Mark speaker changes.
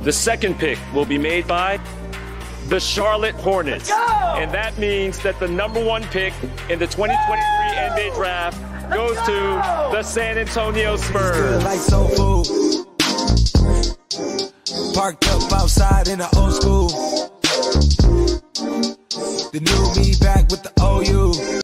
Speaker 1: The second pick will be made by the Charlotte Hornets. And that means that the number 1 pick in the 2023 NBA draft goes to the San Antonio Spurs.
Speaker 2: Like soul food. Parked up outside in the old school. The new me back with the OU.